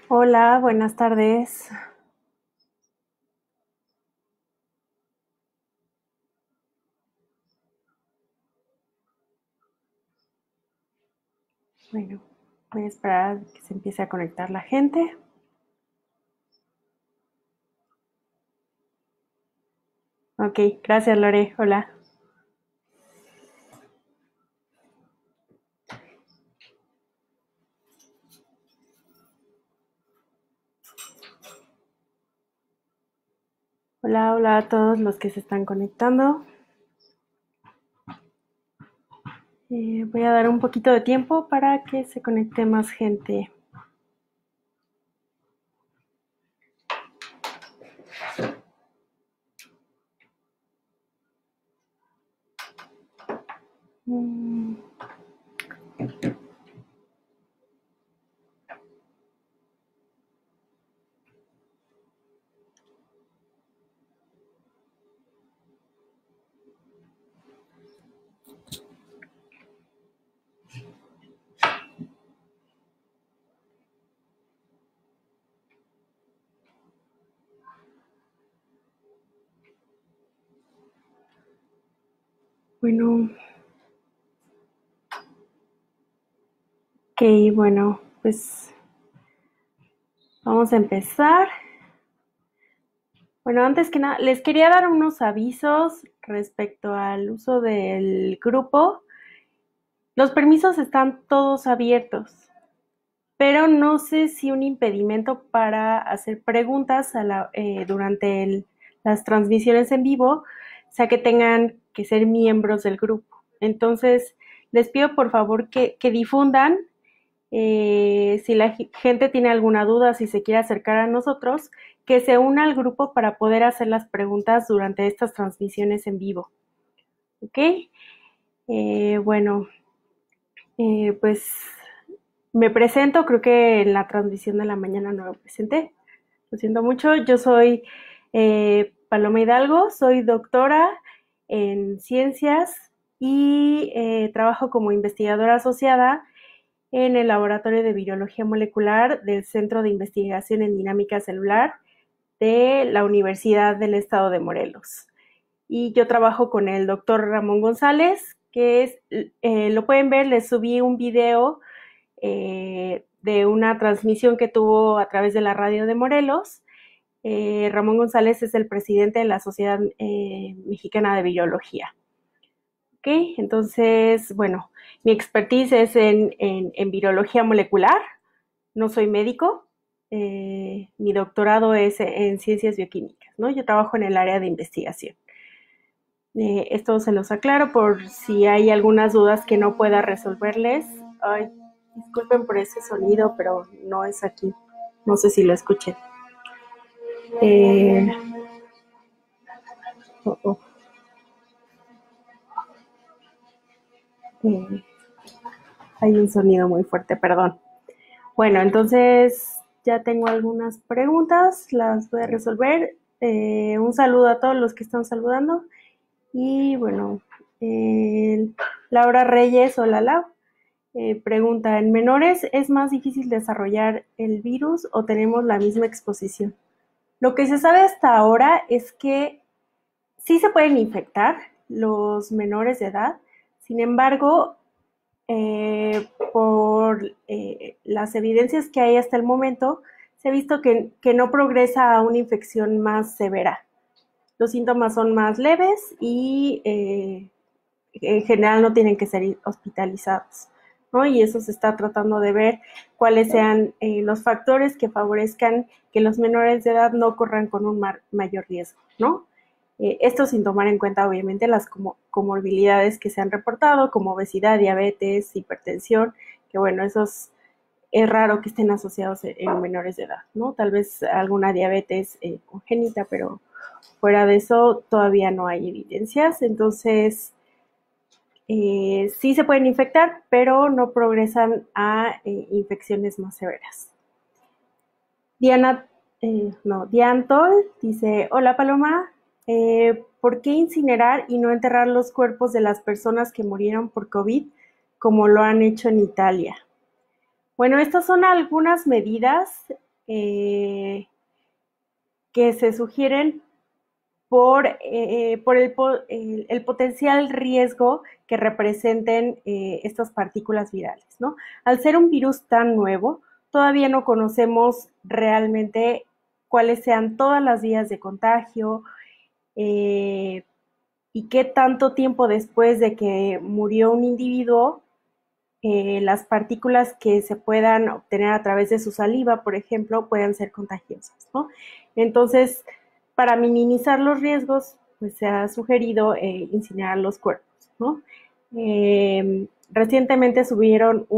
Hola, buenas tardes. Bueno, voy a esperar a que se empiece a conectar la gente. Ok, gracias Lore. Hola. Hola, hola a todos los que se están conectando. Voy a dar un poquito de tiempo para que se conecte más gente. Mm, Bueno, ok, bueno, pues vamos a empezar. Bueno, antes que nada, les quería dar unos avisos respecto al uso del grupo. Los permisos están todos abiertos, pero no sé si un impedimento para hacer preguntas durante las transmisiones en vivo sea que tengan que ser miembros del grupo. Entonces, les pido por favor que difundan. Si la gente tiene alguna duda, si se quiere acercar a nosotros, que se una al grupo para poder hacer las preguntas durante estas transmisiones en vivo. ¿Ok? Bueno, pues me presento, creo que en la transmisión de la mañana no me presenté. Lo siento mucho. Yo soy Paloma Hidalgo, soy doctora en ciencias y trabajo como investigadora asociada en el Laboratorio de Virología Molecular del Centro de Investigación en Dinámica Celular de la Universidad del Estado de Morelos. Y yo trabajo con el doctor Ramón González, que lo pueden ver, les subí un video de una transmisión que tuvo a través de la radio de Morelos. Ramón González es el presidente de la Sociedad Mexicana de Biología. ¿Ok? Entonces, bueno, mi expertise es en virología molecular, no soy médico, mi doctorado es en ciencias bioquímicas, ¿no? Yo trabajo en el área de investigación. Esto se los aclaro por si hay algunas dudas que no pueda resolverles. Ay, disculpen por ese sonido, pero no es aquí. No sé si lo escuchen. Eh, oh, oh, eh, hay un sonido muy fuerte, perdón. Bueno, entonces ya tengo algunas preguntas, las voy a resolver. Un saludo a todos los que están saludando. Y bueno, eh, Laura Reyes, hola Lau. Pregunta, ¿en menores es más difícil desarrollar el virus o tenemos la misma exposición? Lo que se sabe hasta ahora es que sí se pueden infectar los menores de edad, sin embargo, por las evidencias que hay hasta el momento, se ha visto que no progresa a una infección más severa. Los síntomas son más leves y en general no tienen que ser hospitalizados, ¿no? Y eso se está tratando de ver cuáles sean los factores que favorezcan que los menores de edad no corran con un mayor riesgo, ¿no? Esto sin tomar en cuenta, obviamente, las comorbilidades que se han reportado, como obesidad, diabetes, hipertensión, que bueno, esos es raro que estén asociados en menores de edad, ¿no? Tal vez alguna diabetes congénita, pero fuera de eso todavía no hay evidencias. Entonces, sí se pueden infectar, pero no progresan a infecciones más severas. Diana, no, Diantol dice, hola Paloma, ¿por qué incinerar y no enterrar los cuerpos de las personas que murieron por COVID como lo han hecho en Italia? Bueno, estas son algunas medidas que se sugieren por el potencial riesgo que representen estas partículas virales, ¿no? Al ser un virus tan nuevo, todavía no conocemos realmente cuáles sean todas las vías de contagio y qué tanto tiempo después de que murió un individuo las partículas que se puedan obtener a través de su saliva, por ejemplo, puedan ser contagiosas, ¿no? Entonces, para minimizar los riesgos, pues se ha sugerido incinerar los cuerpos, ¿no? Recientemente subieron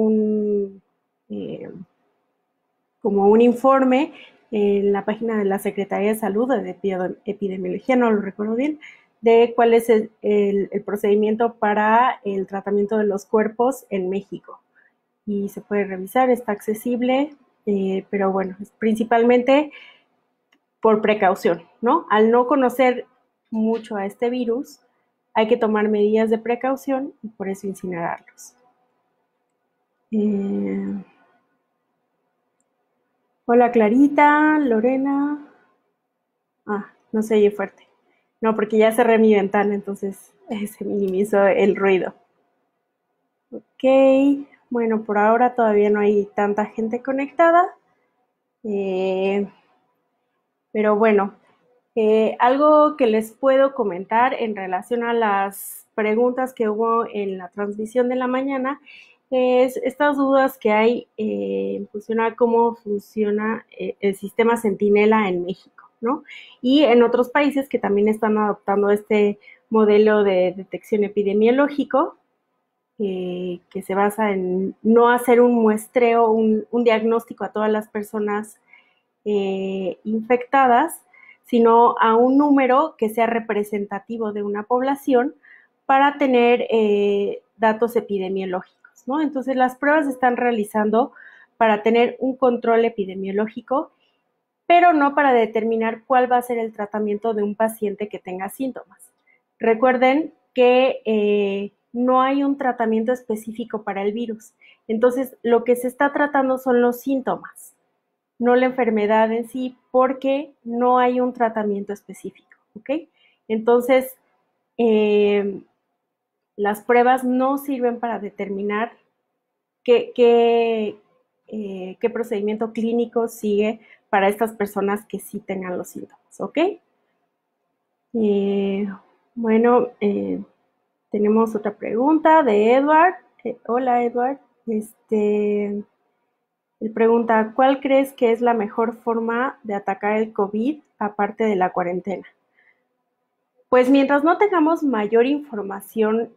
como un informe en la página de la Secretaría de Salud de Epidemiología, no lo recuerdo bien, de cuál es el procedimiento para el tratamiento de los cuerpos en México. Y se puede revisar, está accesible, pero bueno, es principalmente por precaución, ¿no? Al no conocer mucho a este virus, hay que tomar medidas de precaución y por eso incinerarlos. Hola Clarita, Lorena. No se oye fuerte. No, porque ya cerré mi ventana, entonces se minimizó el ruido. Ok, bueno, por ahora todavía no hay tanta gente conectada. Pero bueno, algo que les puedo comentar en relación a las preguntas que hubo en la transmisión de la mañana es estas dudas que hay en función a cómo funciona el sistema Centinela en México, ¿no? Y en otros países que también están adoptando este modelo de detección epidemiológico que se basa en no hacer un muestreo, un diagnóstico a todas las personas infectadas, sino a un número que sea representativo de una población para tener datos epidemiológicos, ¿no? Entonces las pruebas se están realizando para tener un control epidemiológico, pero no para determinar cuál va a ser el tratamiento de un paciente que tenga síntomas. Recuerden que no hay un tratamiento específico para el virus. Entonces, lo que se está tratando son los síntomas, no la enfermedad en sí, porque no hay un tratamiento específico, ¿ok? Entonces, las pruebas no sirven para determinar qué procedimiento clínico sigue para estas personas que sí tengan los síntomas, ¿ok? Bueno, tenemos otra pregunta de Edward. Hola, Edward. Él pregunta, ¿cuál crees que es la mejor forma de atacar el COVID aparte de la cuarentena? Pues mientras no tengamos mayor información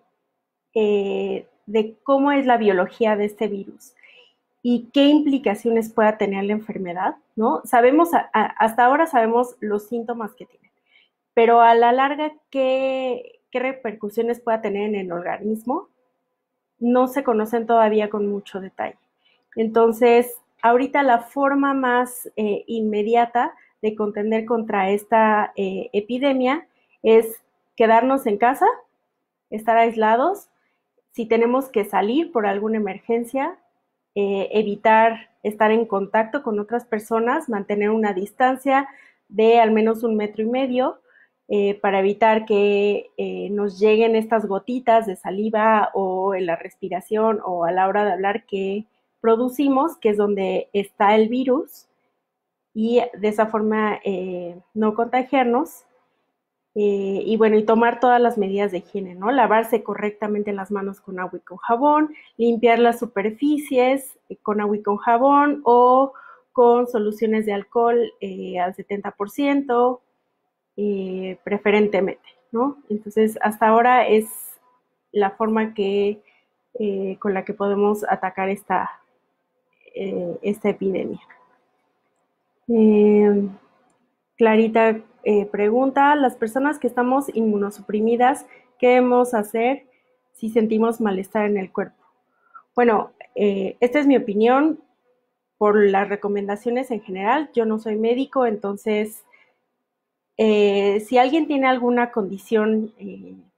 de cómo es la biología de este virus y qué implicaciones pueda tener la enfermedad, ¿no? Hasta ahora sabemos los síntomas que tienen, pero a la larga, ¿qué repercusiones pueda tener en el organismo? No se conocen todavía con mucho detalle. Entonces, ahorita la forma más inmediata de contender contra esta epidemia es quedarnos en casa, estar aislados. Si tenemos que salir por alguna emergencia, evitar estar en contacto con otras personas, mantener una distancia de al menos 1,5 metros para evitar que nos lleguen estas gotitas de saliva o en la respiración o a la hora de hablar que producimos, que es donde está el virus, y de esa forma no contagiarnos. Y bueno, y tomar todas las medidas de higiene, ¿no? Lavarse correctamente las manos con agua y con jabón, limpiar las superficies con agua y con jabón o con soluciones de alcohol al 70%, preferentemente, ¿no? Entonces, hasta ahora es la forma con la que podemos atacar esta epidemia. Clarita pregunta, las personas que estamos inmunosuprimidas, ¿qué debemos hacer si sentimos malestar en el cuerpo? Bueno, esta es mi opinión por las recomendaciones en general. Yo no soy médico, entonces si alguien tiene alguna condición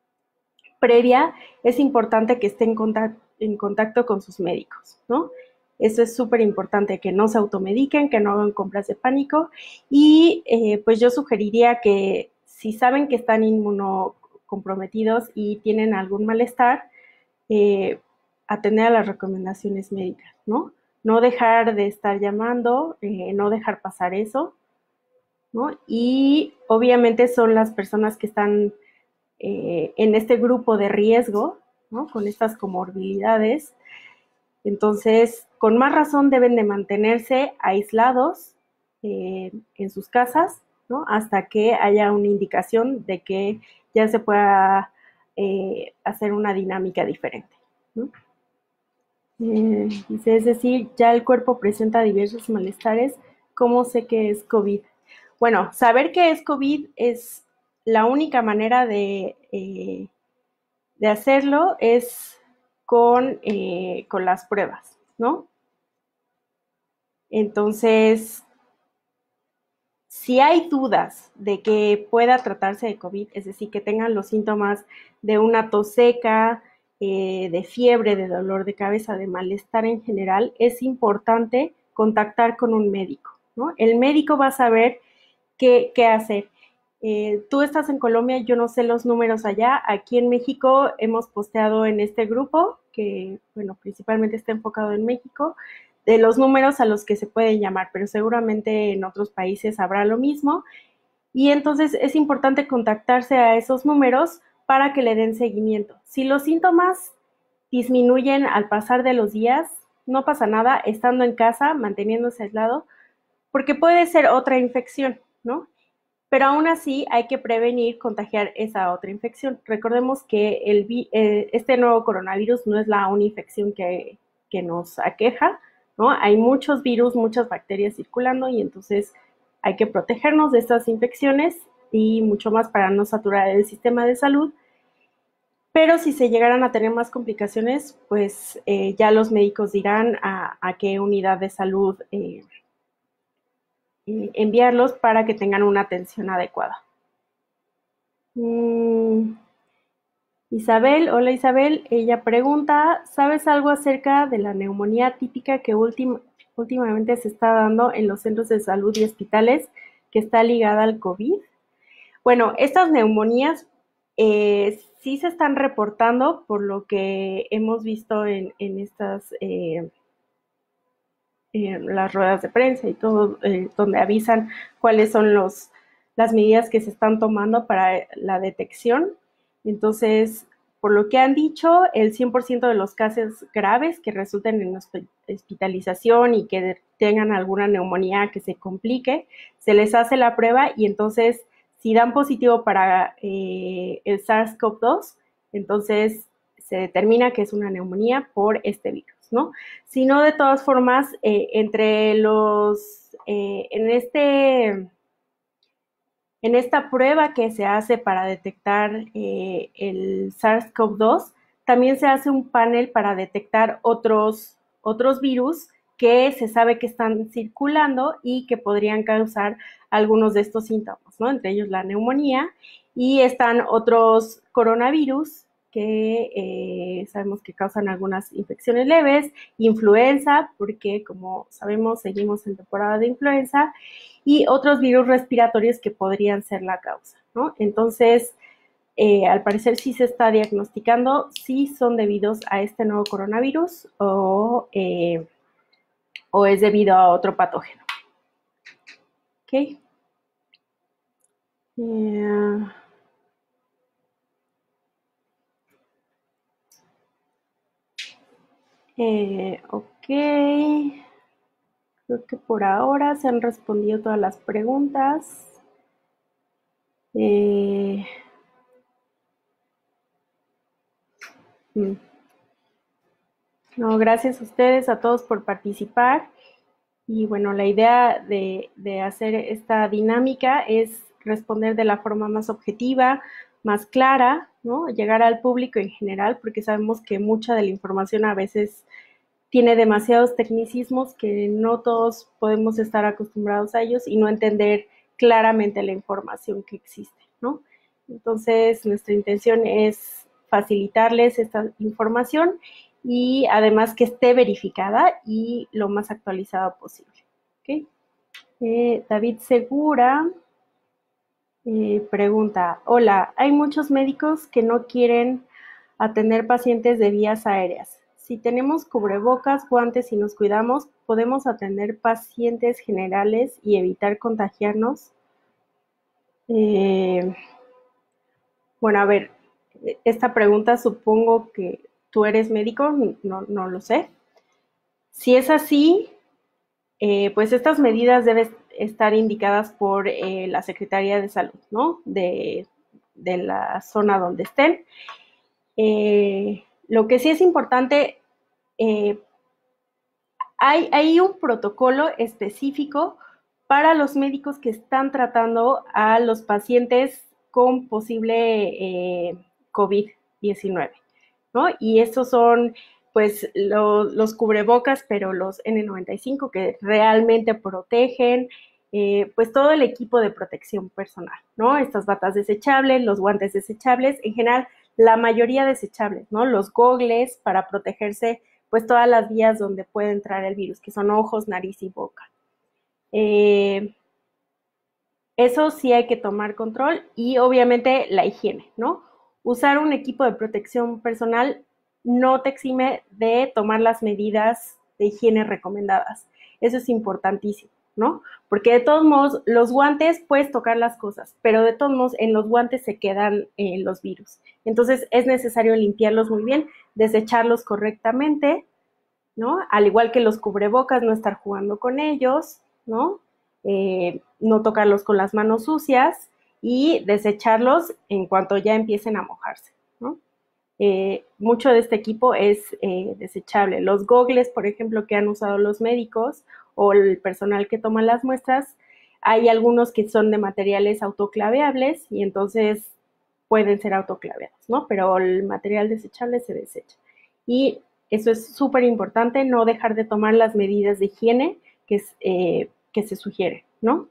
previa, es importante que esté en contacto con sus médicos, ¿no? Eso es súper importante, que no se automediquen, que no hagan compras de pánico. Y pues yo sugeriría que si saben que están inmunocomprometidos y tienen algún malestar, eh, atender a las recomendaciones médicas, ¿no? No dejar de estar llamando, no dejar pasar eso, ¿no? Y obviamente son las personas que están en este grupo de riesgo, ¿no? Con estas comorbilidades. Entonces, con más razón deben de mantenerse aislados en sus casas, ¿no? Hasta que haya una indicación de que ya se pueda hacer una dinámica diferente, ¿no? Dice, es decir, ya el cuerpo presenta diversos malestares. ¿Cómo sé que es COVID? Bueno, saber que es COVID es la única manera de hacerlo es con las pruebas, ¿no? Entonces, si hay dudas de que pueda tratarse de COVID, es decir, que tengan los síntomas de una tos seca, de fiebre, de dolor de cabeza, de malestar en general, es importante contactar con un médico, ¿no? El médico va a saber qué hacer. Tú estás en Colombia, yo no sé los números allá. Aquí en México hemos posteado en este grupo, que bueno, principalmente está enfocado en México, de los números a los que se pueden llamar, pero seguramente en otros países habrá lo mismo. Y entonces es importante contactarse a esos números para que le den seguimiento. Si los síntomas disminuyen al pasar de los días, no pasa nada, estando en casa, manteniéndose aislado, porque puede ser otra infección, ¿no? Pero aún así hay que prevenir contagiar esa otra infección. Recordemos que este nuevo coronavirus no es la única infección que nos aqueja, ¿no? Hay muchos virus, muchas bacterias circulando y entonces hay que protegernos de estas infecciones y mucho más para no saturar el sistema de salud. Pero si se llegaran a tener más complicaciones, pues ya los médicos dirán a qué unidad de salud enviarlos para que tengan una atención adecuada. Isabel, hola Isabel, ella pregunta, ¿sabes algo acerca de la neumonía típica que últimamente se está dando en los centros de salud y hospitales que está ligada al COVID? Bueno, estas neumonías sí se están reportando por lo que hemos visto en estas las ruedas de prensa y todo, donde avisan cuáles son las medidas que se están tomando para la detección. Entonces, por lo que han dicho, el 100% de los casos graves que resulten en hospitalización y que tengan alguna neumonía que se complique, se les hace la prueba y entonces, si dan positivo para el SARS-CoV-2, entonces se determina que es una neumonía por este virus, ¿no? Si no, de todas formas, en esta prueba que se hace para detectar el SARS-CoV-2, también se hace un panel para detectar otros virus que se sabe que están circulando y que podrían causar algunos de estos síntomas, ¿no? Entre ellos la neumonía, y están otros coronavirus que sabemos que causan algunas infecciones leves, influenza, porque como sabemos seguimos en temporada de influenza, y otros virus respiratorios que podrían ser la causa, ¿no? Entonces, al parecer sí se está diagnosticando si son debidos a este nuevo coronavirus o es debido a otro patógeno. ¿Ok? Ok. Creo que por ahora se han respondido todas las preguntas. No, gracias a ustedes, a todos por participar. Y bueno, la idea de hacer esta dinámica es responder de la forma más objetiva, más clara, ¿no? Llegar al público en general, porque sabemos que mucha de la información a veces tiene demasiados tecnicismos que no todos podemos estar acostumbrados a ellos y no entender claramente la información que existe, ¿no? Entonces, nuestra intención es facilitarles esta información y además que esté verificada y lo más actualizada posible. ¿Okay? David Segura pregunta, hola, hay muchos médicos que no quieren atender pacientes de vías aéreas. Si tenemos cubrebocas, guantes y nos cuidamos, ¿podemos atender pacientes generales y evitar contagiarnos? Bueno, a ver, esta pregunta supongo que tú eres médico, no lo sé. Si es así, pues estas medidas deben estar indicadas por la Secretaría de Salud, ¿no? De la zona donde estén. Lo que sí es importante, eh, hay un protocolo específico para los médicos que están tratando a los pacientes con posible COVID-19, ¿no? Y estos son, pues, los cubrebocas, pero los N95 que realmente protegen, pues, todo el equipo de protección personal, ¿no? Estas batas desechables, los guantes desechables, en general, la mayoría desechables, ¿no? Los gogles para protegerse, pues, todas las vías donde puede entrar el virus, que son ojos, nariz y boca. Eso sí hay que tomar control y obviamente la higiene, ¿no? Usar un equipo de protección personal no te exime de tomar las medidas de higiene recomendadas. Eso es importantísimo, ¿no? Porque de todos modos, los guantes puedes tocar las cosas, pero de todos modos en los guantes se quedan los virus. Entonces es necesario limpiarlos muy bien, desecharlos correctamente, ¿no? Al igual que los cubrebocas, no estar jugando con ellos, ¿no? No tocarlos con las manos sucias y desecharlos en cuanto ya empiecen a mojarse, ¿no? Mucho de este equipo es desechable. Los gogles, por ejemplo, que han usado los médicos o el personal que toma las muestras, hay algunos que son de materiales autoclaveables y entonces pueden ser autoclaveados, ¿no? Pero el material desechable se desecha. Y eso es súper importante, no dejar de tomar las medidas de higiene que se sugiere, ¿no?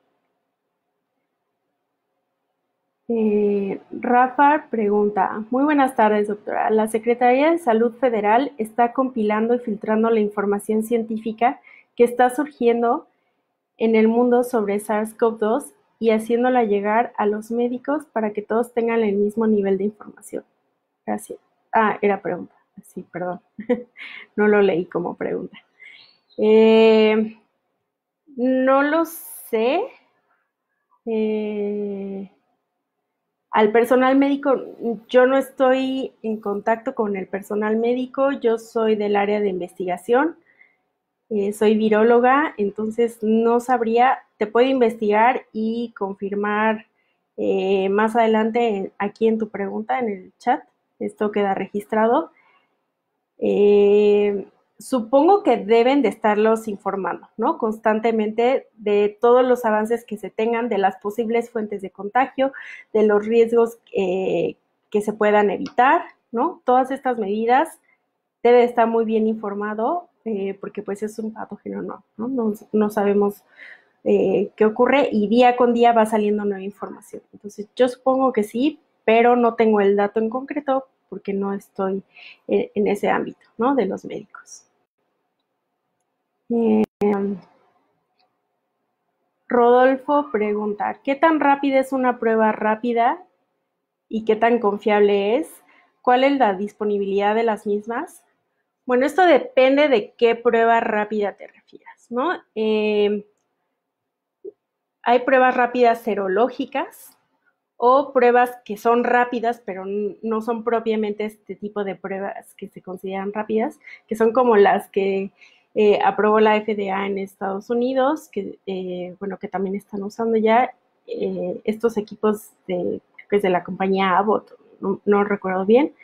Rafa pregunta, muy buenas tardes, doctora. La Secretaría de Salud Federal está compilando y filtrando la información científica que está surgiendo en el mundo sobre SARS-CoV-2 y haciéndola llegar a los médicos para que todos tengan el mismo nivel de información. Gracias. Ah, era pregunta. Sí, perdón. No lo leí como pregunta. No lo sé. Al personal médico, yo no estoy en contacto con el personal médico, yo soy del área de investigación, soy viróloga, entonces no sabría, te puedo investigar y confirmar más adelante aquí en tu pregunta, en el chat, esto queda registrado. Supongo que deben de estarlos informando, ¿no? Constantemente de todos los avances que se tengan, de las posibles fuentes de contagio, de los riesgos que se puedan evitar, ¿no? Todas estas medidas debe estar muy bien informado porque pues es un patógeno, no sabemos qué ocurre y día con día va saliendo nueva información. Entonces yo supongo que sí, pero no tengo el dato en concreto porque no estoy en ese ámbito, ¿no? De los médicos. Rodolfo pregunta, ¿qué tan rápida es una prueba rápida y qué tan confiable es? ¿Cuál es la disponibilidad de las mismas? Bueno, esto depende de qué prueba rápida te refieras, ¿no? Hay pruebas rápidas serológicas o pruebas que son rápidas, pero no son propiamente este tipo de pruebas que se consideran rápidas, que son como las que aprobó la FDA en Estados Unidos, bueno, que también están usando ya estos equipos que es de la compañía Abbott, no recuerdo bien.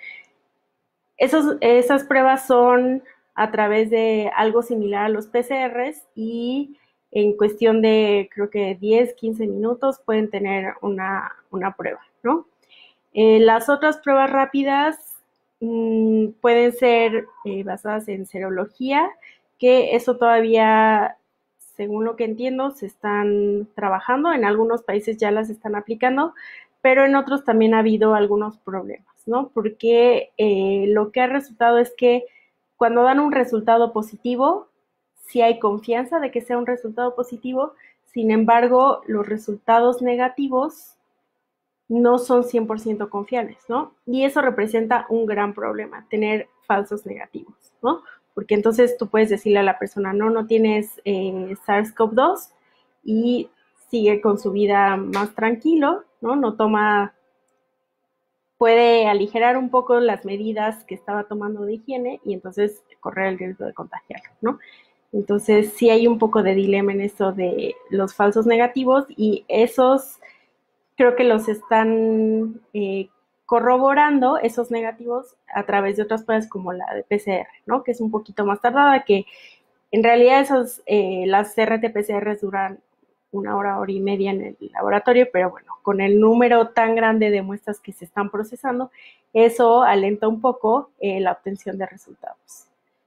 Esas pruebas son a través de algo similar a los PCRs y en cuestión de creo que 10, 15 minutos pueden tener una prueba, ¿no? Las otras pruebas rápidas pueden ser basadas en serología, que eso todavía, según lo que entiendo, se están trabajando, en algunos países ya las están aplicando, pero en otros también ha habido algunos problemas, ¿no? Porque lo que ha resultado es que cuando dan un resultado positivo, sí hay confianza de que sea un resultado positivo, sin embargo, los resultados negativos no son 100% confiables, ¿no? Y eso representa un gran problema, tener falsos negativos, ¿no? Porque entonces tú puedes decirle a la persona, no tienes SARS-CoV-2 y sigue con su vida más tranquilo, ¿no? No toma, puede aligerar un poco las medidas que estaba tomando de higiene y entonces correr el riesgo de contagiarlo, ¿no? Entonces sí hay un poco de dilema en esto de los falsos negativos y esos creo que los están corroborando esos negativos a través de otras pruebas como la de PCR, ¿no? Que es un poquito más tardada, que en realidad las RT-PCR duran 1 hora, hora y media en el laboratorio, pero bueno, con el número tan grande de muestras que se están procesando, eso alenta un poco la obtención de resultados.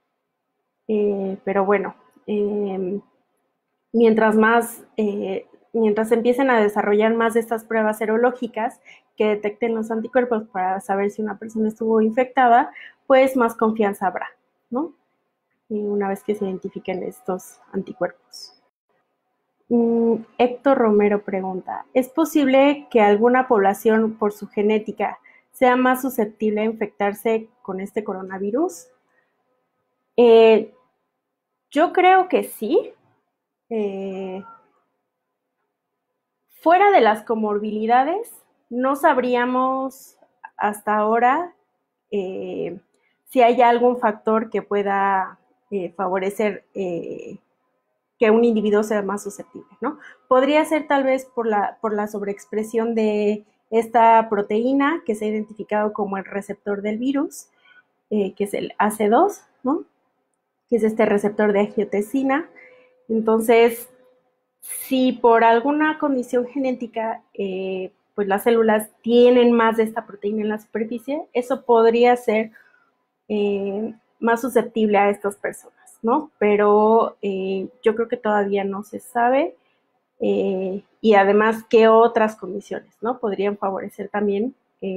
Pero bueno, mientras mientras empiecen a desarrollar más de estas pruebas serológicas que detecten los anticuerpos para saber si una persona estuvo infectada, pues más confianza habrá, ¿no? Y una vez que se identifiquen estos anticuerpos. Héctor Romero pregunta, ¿es posible que alguna población por su genética sea más susceptible a infectarse con este coronavirus? Yo creo que sí. Fuera de las comorbilidades, no sabríamos hasta ahora si hay algún factor que pueda favorecer que un individuo sea más susceptible, ¿no? Podría ser tal vez por la sobreexpresión de esta proteína que se ha identificado como el receptor del virus, que es el AC2, ¿no? Que es este receptor de angiotensina. Entonces, si por alguna condición genética, pues las células tienen más de esta proteína en la superficie, eso podría ser más susceptible a estas personas, ¿no? Pero yo creo que todavía no se sabe y además qué otras condiciones, ¿no? Podrían favorecer también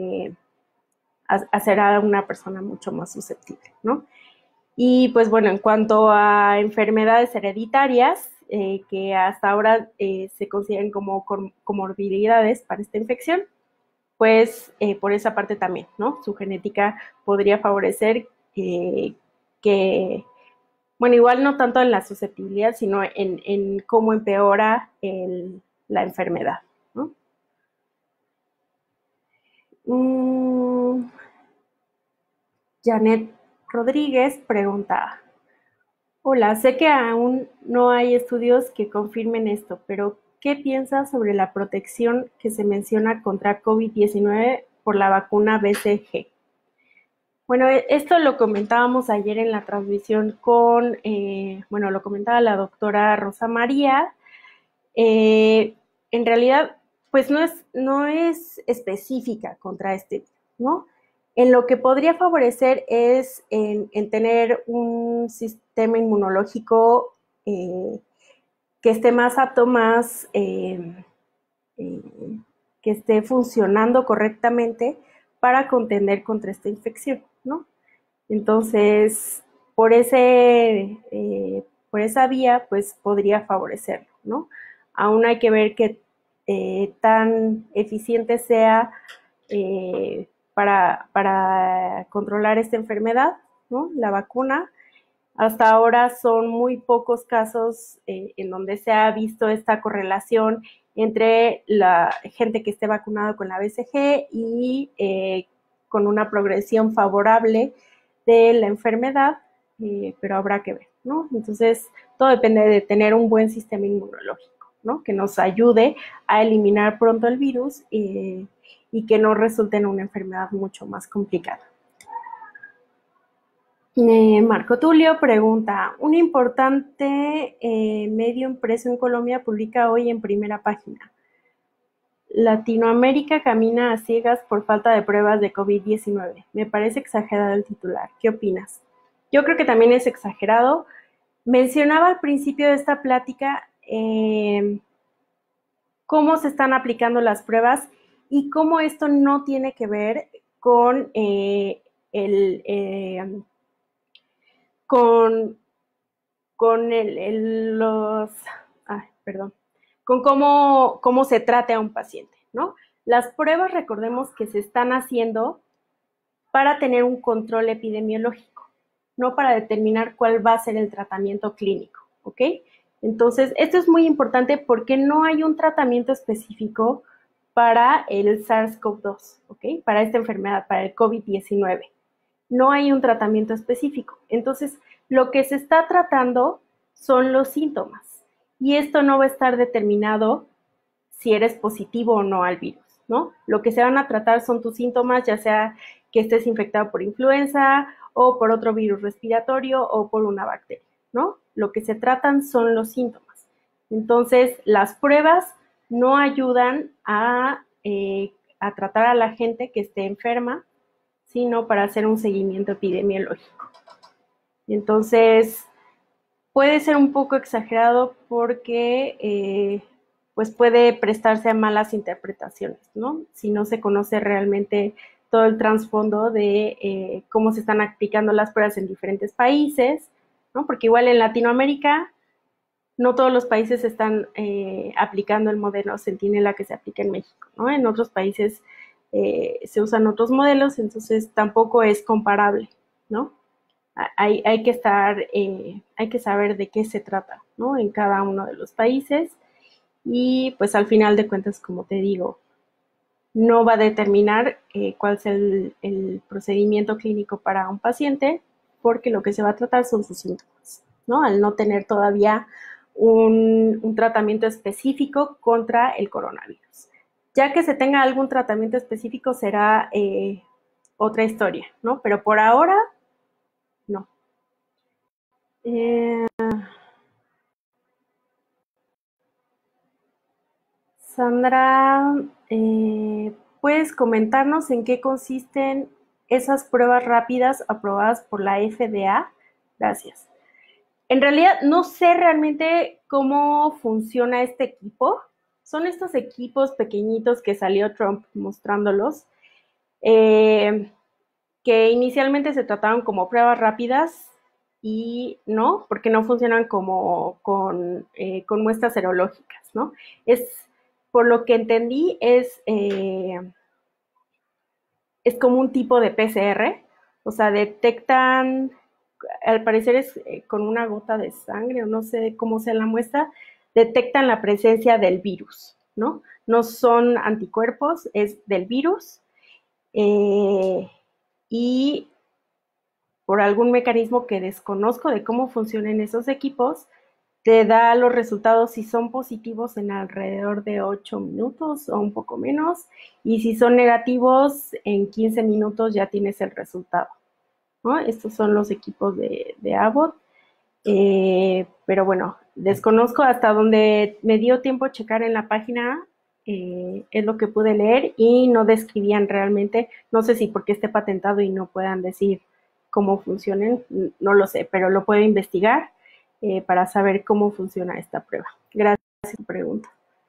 hacer a una persona mucho más susceptible, ¿no? Y pues bueno, en cuanto a enfermedades hereditarias, que hasta ahora se consideran como comorbilidades para esta infección, pues por esa parte también, ¿no? Su genética podría favorecer que, bueno, igual no tanto en la susceptibilidad, sino en cómo empeora la enfermedad, ¿no? Janet Rodríguez pregunta, hola, sé que aún no hay estudios que confirmen esto, pero ¿qué piensas sobre la protección que se menciona contra COVID-19 por la vacuna BCG? Bueno, esto lo comentábamos ayer en la transmisión bueno, lo comentaba la doctora Rosa María. En realidad, pues no es específica contra este virus, ¿no? En lo que podría favorecer es en tener un sistema inmunológico que esté más apto, eh, que esté funcionando correctamente para contender contra esta infección, ¿no? Entonces, por esa vía, pues podría favorecerlo, ¿no? Aún hay que ver qué tan eficiente sea para controlar esta enfermedad, ¿no? La vacuna. Hasta ahora son muy pocos casos en donde se ha visto esta correlación entre la gente que esté vacunada con la BCG y con una progresión favorable de la enfermedad, pero habrá que ver, ¿no? Entonces, todo depende de tener un buen sistema inmunológico, ¿no? Que nos ayude a eliminar pronto el virus y que no resulte en una enfermedad mucho más complicada. Marco Tulio pregunta, un importante medio impreso en Colombia publica hoy en primera página, Latinoamérica camina a ciegas por falta de pruebas de COVID-19. Me parece exagerado el titular. ¿Qué opinas? Yo creo que también es exagerado. Mencionaba al principio de esta plática cómo se están aplicando las pruebas y cómo esto no tiene que ver con con, con con cómo se trate a un paciente, ¿no? Las pruebas, recordemos que se están haciendo para tener un control epidemiológico, no para determinar cuál va a ser el tratamiento clínico, ¿ok? Entonces, esto es muy importante porque no hay un tratamiento específico para el SARS-CoV-2, ¿ok? Para esta enfermedad, para el COVID-19. No hay un tratamiento específico. Entonces, lo que se está tratando son los síntomas. Y esto no va a estar determinado si eres positivo o no al virus, ¿no? Lo que se van a tratar son tus síntomas, ya sea que estés infectado por influenza o por otro virus respiratorio o por una bacteria, ¿no? Lo que se tratan son los síntomas. Entonces, las pruebas no ayudan a tratar a la gente que esté enferma, sino para hacer un seguimiento epidemiológico. Entonces, puede ser un poco exagerado porque pues puede prestarse a malas interpretaciones, ¿no? Si no se conoce realmente todo el trasfondo de cómo se están aplicando las pruebas en diferentes países, ¿no? Porque igual en Latinoamérica no todos los países están aplicando el modelo Centinela que se aplica en México, ¿no? En otros países se usan otros modelos, entonces tampoco es comparable, ¿no? Hay que hay que saber de qué se trata, ¿no? En cada uno de los países y pues al final de cuentas, como te digo, no va a determinar cuál es el procedimiento clínico para un paciente porque lo que se va a tratar son sus síntomas, ¿no? Al no tener todavía un tratamiento específico contra el coronavirus. Ya que se tenga algún tratamiento específico será otra historia, ¿no? Pero por ahora, no. Eh, Sandra, ¿puedes comentarnos en qué consisten esas pruebas rápidas aprobadas por la FDA? Gracias. En realidad no sé realmente cómo funciona este equipo. Son estos equipos pequeñitos que salió Trump mostrándolos, eh, que inicialmente se trataron como pruebas rápidas y no, porque no funcionan como con muestras serológicas, ¿no? Es, por lo que entendí, es como un tipo de PCR, o sea, detectan, al parecer es con una gota de sangre, o no sé cómo sea la muestra, detectan la presencia del virus, ¿no? No son anticuerpos, es del virus, y por algún mecanismo que desconozco de cómo funcionan esos equipos, te da los resultados si son positivos en alrededor de 8 minutos o un poco menos, y si son negativos en 15 minutos ya tienes el resultado, ¿no? Estos son los equipos de Abbott, pero bueno, desconozco hasta donde me dio tiempo checar en la página, es lo que pude leer y no describían realmente, no sé si porque esté patentado y no puedan decir cómo funcionen, no lo sé, pero lo puedo investigar para saber cómo funciona esta prueba. Gracias por tu pregunta.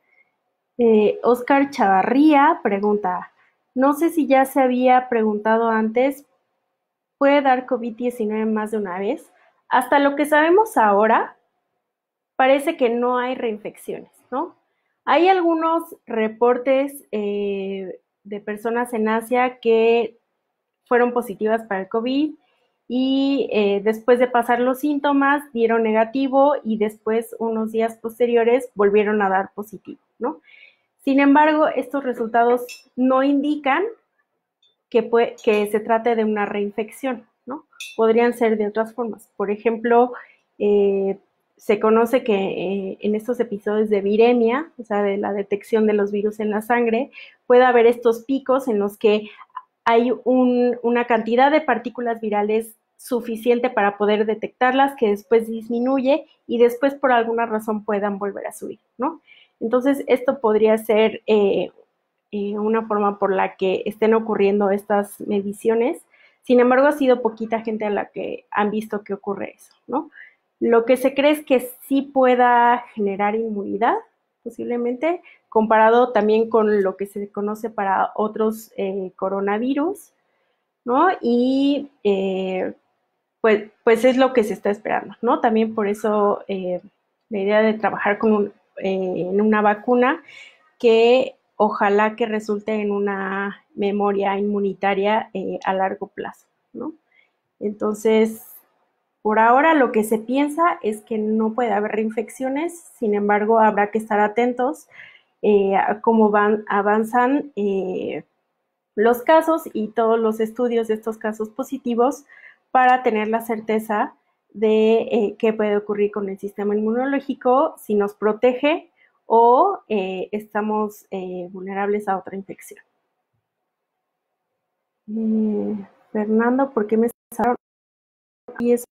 Oscar Chavarría pregunta, no sé si ya se había preguntado antes, ¿puede dar COVID-19 más de una vez? Hasta lo que sabemos ahora, parece que no hay reinfecciones, ¿no? Hay algunos reportes de personas en Asia que fueron positivas para el COVID y después de pasar los síntomas dieron negativo y después, unos días posteriores, volvieron a dar positivo, ¿no? Sin embargo, estos resultados no indican que se trate de una reinfección, ¿no? Podrían ser de otras formas. Por ejemplo, se conoce que en estos episodios de viremia, o sea, de la detección de los virus en la sangre, puede haber estos picos en los que hay una cantidad de partículas virales suficiente para poder detectarlas, que después disminuye y después por alguna razón puedan volver a subir, ¿no? Entonces, esto podría ser una forma por la que estén ocurriendo estas mediciones. Sin embargo, ha sido poquita gente a la que han visto que ocurre eso, ¿no? Lo que se cree es que sí pueda generar inmunidad, posiblemente, comparado también con lo que se conoce para otros coronavirus, ¿no? Y pues es lo que se está esperando, ¿no? También por eso la idea de trabajar en una vacuna que ojalá que resulte en una memoria inmunitaria a largo plazo, ¿no? Entonces, por ahora lo que se piensa es que no puede haber reinfecciones, sin embargo habrá que estar atentos a cómo avanzan los casos y todos los estudios de estos casos positivos para tener la certeza de qué puede ocurrir con el sistema inmunológico, si nos protege o estamos vulnerables a otra infección. Fernando, ¿por qué me cesaron? Y eso,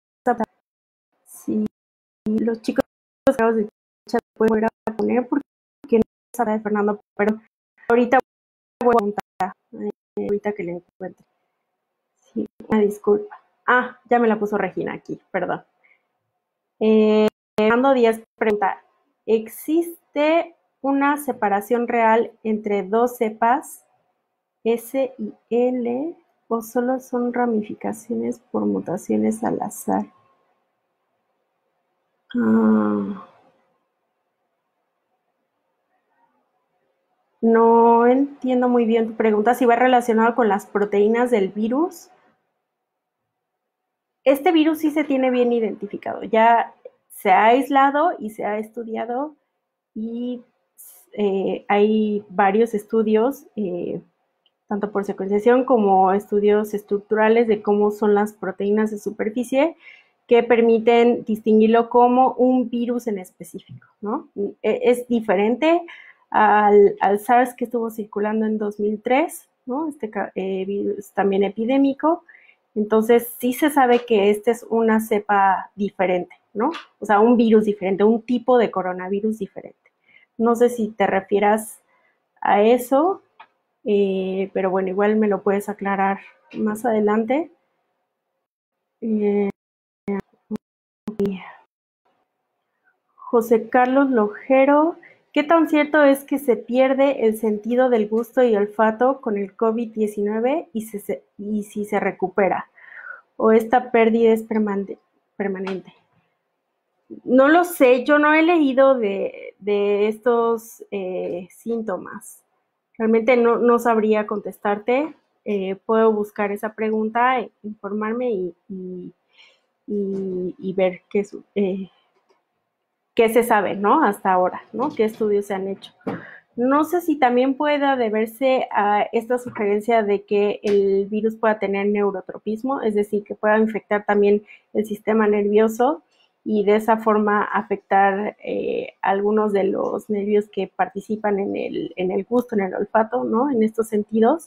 si los chicos de chat pueden volver a poner, porque no sabe de Fernando, pero ahorita voy a preguntar, ahorita que le encuentre. Sí, una disculpa. Ah, ya me la puso Regina aquí, perdón. Fernando Díaz pregunta, ¿existe una separación real entre dos cepas, S y L, o solo son ramificaciones por mutaciones al azar? No entiendo muy bien tu pregunta, si va relacionado con las proteínas del virus. Este virus sí se tiene bien identificado, ya se ha aislado y se ha estudiado y hay varios estudios, tanto por secuenciación como estudios estructurales de cómo son las proteínas de superficie que permiten distinguirlo como un virus en específico, ¿no? Es diferente al SARS que estuvo circulando en 2003, ¿no? Este virus también epidémico. Entonces, sí se sabe que esta es una cepa diferente, ¿no? O sea, un virus diferente, un tipo de coronavirus diferente. No sé si te refieras a eso, pero bueno, igual me lo puedes aclarar más adelante. José Carlos Lojero, ¿qué tan cierto es que se pierde el sentido del gusto y olfato con el COVID-19 y si se recupera? ¿O esta pérdida es permanente? No lo sé, yo no he leído de estos síntomas. Realmente no sabría contestarte. Puedo buscar esa pregunta, informarme y ver qué se sabe, ¿no? Hasta ahora, ¿no? ¿Qué estudios se han hecho? No sé si también pueda deberse a esta sugerencia de que el virus pueda tener neurotropismo, es decir, que pueda infectar también el sistema nervioso y de esa forma afectar algunos de los nervios que participan en el gusto, en el olfato, ¿no? En estos sentidos.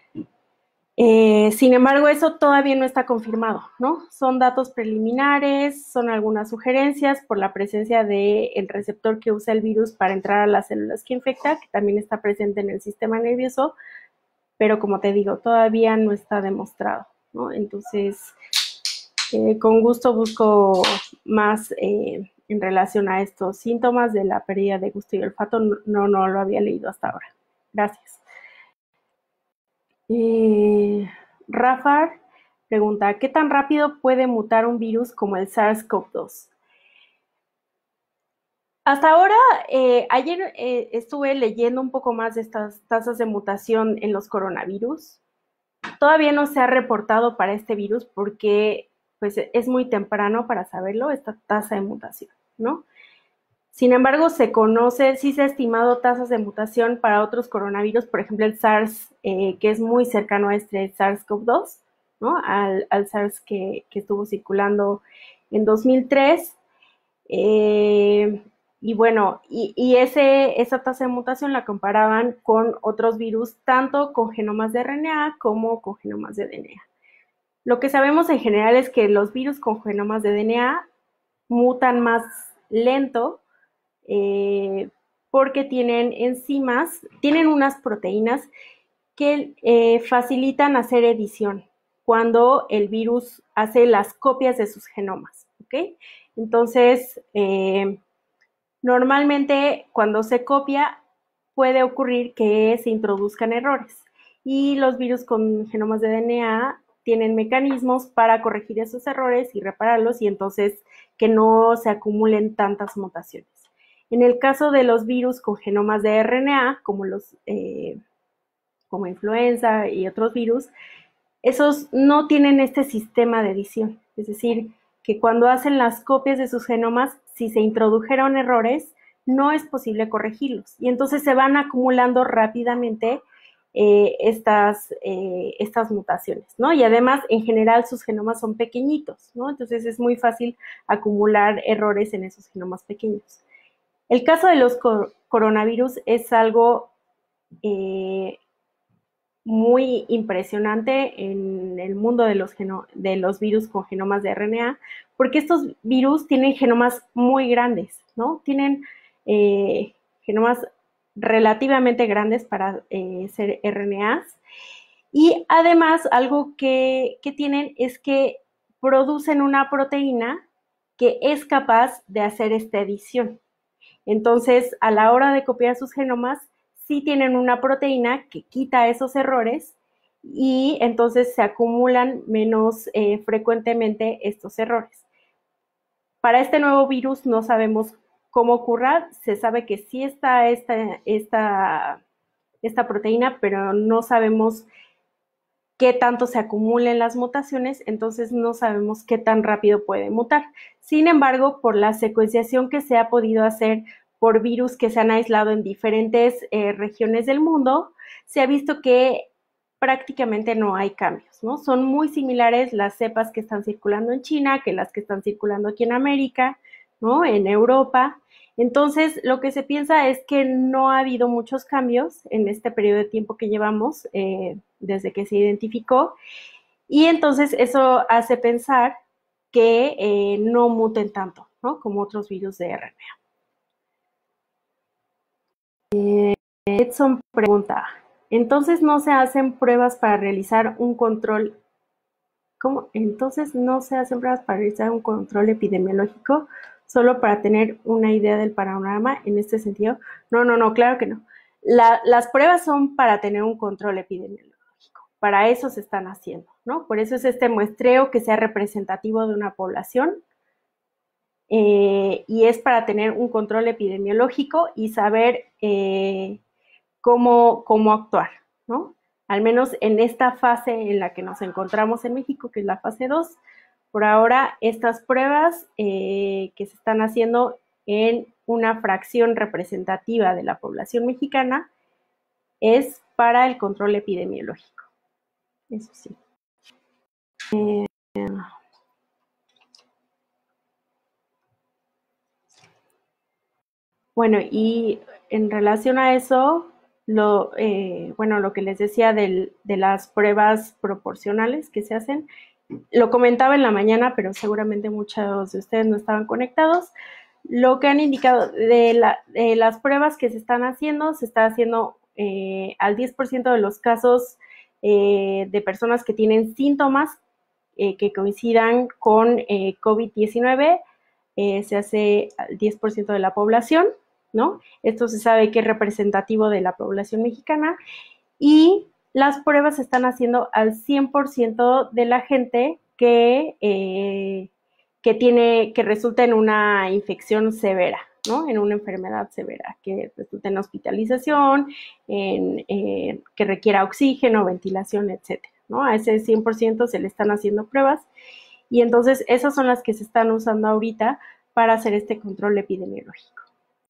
Sin embargo, eso todavía no está confirmado, ¿no? Son datos preliminares, son algunas sugerencias por la presencia del receptor que usa el virus para entrar a las células que infecta, que también está presente en el sistema nervioso, pero como te digo, todavía no está demostrado, ¿no? Entonces, con gusto busco más en relación a estos síntomas de la pérdida de gusto y olfato. No lo había leído hasta ahora. Gracias. Rafa pregunta, ¿qué tan rápido puede mutar un virus como el SARS-CoV-2? Hasta ahora, ayer estuve leyendo un poco más de estas tasas de mutación en los coronavirus. Todavía no se ha reportado para este virus porque pues, es muy temprano para saberlo, esta tasa de mutación, ¿no? Sin embargo, sí se ha estimado tasas de mutación para otros coronavirus, por ejemplo, el SARS, que es muy cercano a este SARS-CoV-2, ¿no? Al SARS que estuvo circulando en 2003. Y bueno, esa tasa de mutación la comparaban con otros virus, tanto con genomas de RNA como con genomas de DNA. Lo que sabemos en general es que los virus con genomas de DNA mutan más lento, porque tienen enzimas, tienen unas proteínas que facilitan hacer edición cuando el virus hace las copias de sus genomas, ¿ok? Entonces, normalmente cuando se copia puede ocurrir que se introduzcan errores y los virus con genomas de DNA tienen mecanismos para corregir esos errores y repararlos y entonces que no se acumulen tantas mutaciones. En el caso de los virus con genomas de RNA, como influenza y otros virus, esos no tienen este sistema de edición. Es decir, que cuando hacen las copias de sus genomas, si se introdujeron errores, no es posible corregirlos. Y entonces se van acumulando rápidamente estas mutaciones, ¿no? Y además, en general, sus genomas son pequeñitos, ¿no? Entonces es muy fácil acumular errores en esos genomas pequeños. El caso de los coronavirus es algo muy impresionante en el mundo de los virus con genomas de RNA, porque estos virus tienen genomas muy grandes, ¿no? Tienen genomas relativamente grandes para ser RNAs. Y además, algo que tienen es que producen una proteína que es capaz de hacer esta edición. Entonces, a la hora de copiar sus genomas, sí tienen una proteína que quita esos errores y entonces se acumulan menos frecuentemente estos errores. Para este nuevo virus no sabemos cómo ocurra, se sabe que sí está esta proteína, pero no sabemos qué tanto se acumulen las mutaciones, entonces no sabemos qué tan rápido puede mutar. Sin embargo, por la secuenciación que se ha podido hacer por virus que se han aislado en diferentes regiones del mundo, se ha visto que prácticamente no hay cambios, ¿no? Son muy similares las cepas que están circulando en China que las que están circulando aquí en América, ¿no? En Europa. Entonces, lo que se piensa es que no ha habido muchos cambios en este periodo de tiempo que llevamos desde que se identificó, y entonces eso hace pensar que no muten tanto, ¿no? Como otros virus de RNA. Edson pregunta, ¿entonces no se hacen pruebas para realizar un control? ¿Cómo? Entonces no se hacen pruebas para realizar un control epidemiológico solo para tener una idea del panorama en este sentido. No, claro que no. Las pruebas son para tener un control epidemiológico. Para eso se están haciendo, ¿no? Por eso es este muestreo que sea representativo de una población y es para tener un control epidemiológico y saber cómo actuar, ¿no? Al menos en esta fase en la que nos encontramos en México, que es la fase 2, por ahora estas pruebas que se están haciendo en una fracción representativa de la población mexicana es para el control epidemiológico. Eso sí. Bueno, y en relación a eso, lo que les decía de las pruebas proporcionales que se hacen, lo comentaba en la mañana, pero seguramente muchos de ustedes no estaban conectados. Lo que han indicado de las pruebas que se están haciendo, se está haciendo al 10% de los casos de personas que tienen síntomas que coincidan con COVID-19, se hace al 10% de la población, ¿no? Esto se sabe que es representativo de la población mexicana y las pruebas se están haciendo al 100% de la gente que resulta en una infección severa, ¿no? En una enfermedad severa, que resulta en hospitalización, que requiera oxígeno, ventilación, etcétera, ¿no? A ese 100% se le están haciendo pruebas y entonces esas son las que se están usando ahorita para hacer este control epidemiológico.